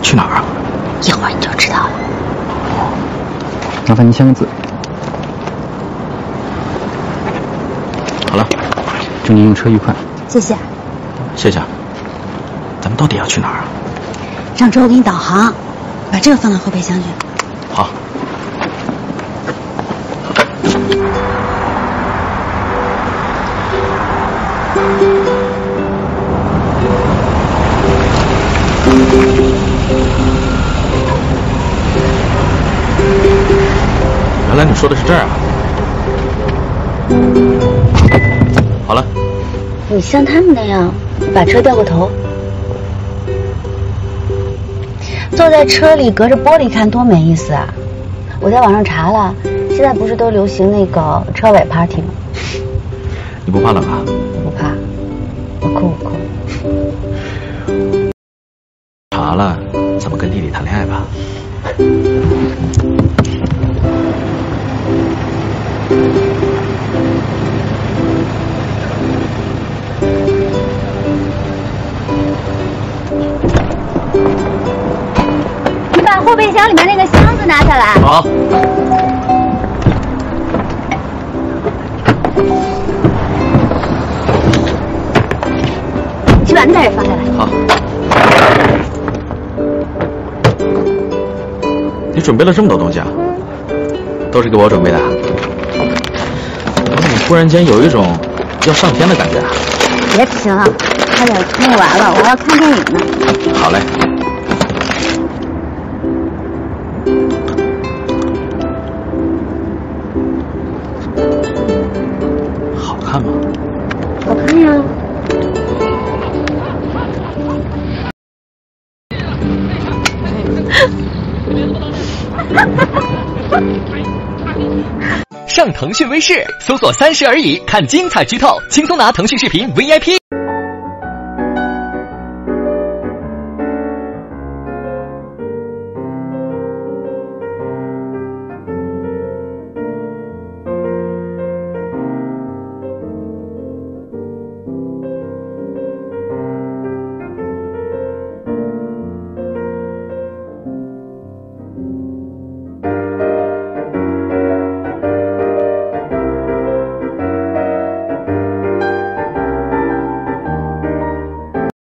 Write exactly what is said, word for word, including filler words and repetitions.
去哪儿啊？ 一会儿你就知道了。 麻烦您签个字。好了，祝您用车愉快。 谢谢。 谢谢。咱们到底要去哪儿啊？ 上车我给你导航，把这个放到后备箱去。 好。原来你说的是这儿啊！好了。 你像他们那样把车掉过头，坐在车里隔着玻璃看多没意思啊！我在网上查了，现在不是都流行那个车尾 party 吗？ 你不怕冷啊？ 我不怕，我酷不酷？ 查了，怎么跟弟弟谈恋爱吧？ 你把后备箱里面那个箱子拿下来。 好。 去把那也放下来。 好。你准备了这么多东西啊？都是给我准备的。怎么突然间有一种要上天的感觉啊？ 别贫了，快点冲完了，我还要看电影呢。 好嘞。好看吗？ 好看呀。 上腾讯微视，搜索三十而已，看精彩剧透，轻松拿腾讯视频 V I P。